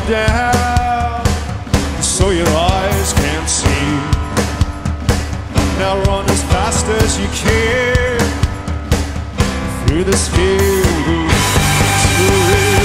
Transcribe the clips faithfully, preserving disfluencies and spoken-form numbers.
down so your eyes can't see. Now run as fast as you can through this field of misery.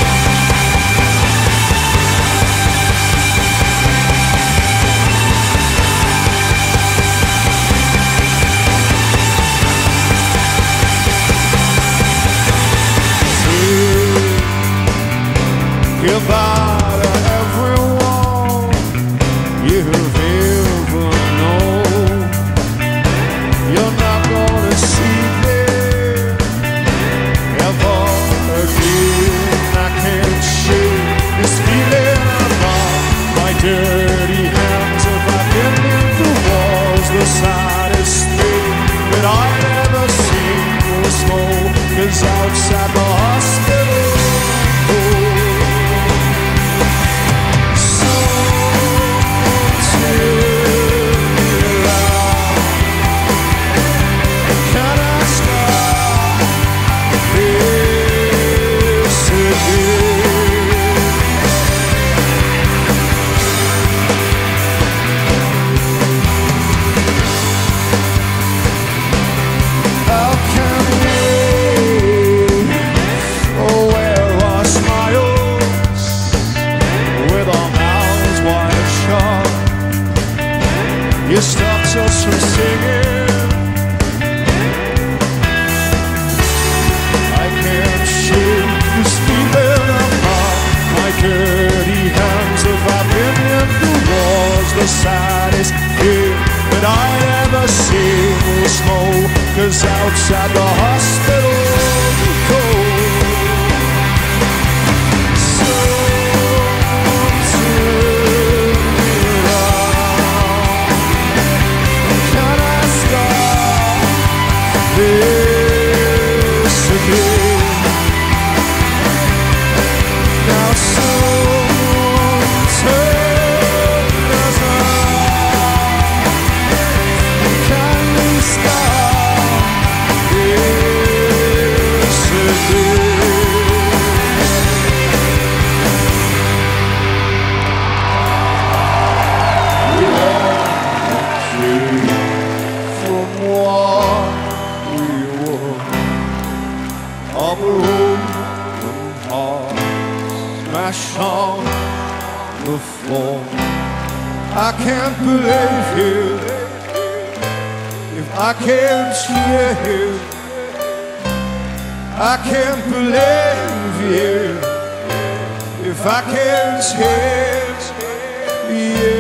Goodbye to everyone you've ever known. You're not gonna see them ever again. I can't shake this feeling on my dirty hands. If I've been in the walls, the saddest thing that I've ever seen was smoke. 'Cause outside the hospital you stopped us from singing. I can't shake this feeling upon my dirty hands. If I've been in the wars, the saddest thing that I'd ever seen was smoke. 'Cause outside the hospital you go. Now someone turn us on. Can we stop this again? We have changed from what we were. All the broken hearts smashed on the floor. I can't believe it if I can't hear it. I can't believe it if I can't hear it. Yeah.